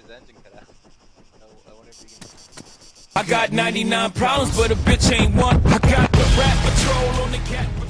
engine cut out. I wonder if you can... I got 99 problems, but a bitch ain't one. I got the rap patrol on the cat.